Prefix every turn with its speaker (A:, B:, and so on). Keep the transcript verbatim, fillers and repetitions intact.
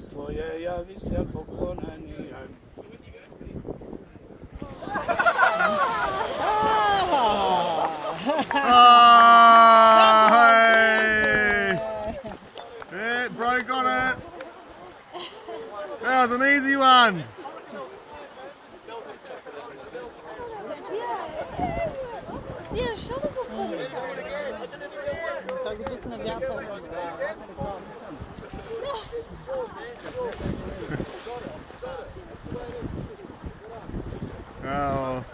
A: swoje jawi się pokloneniem.
B: Oh, hey. Yeah, Bro got it. That was an easy one.
C: Nie, що ви заходите?
D: Так тут на вятку.
B: Oh.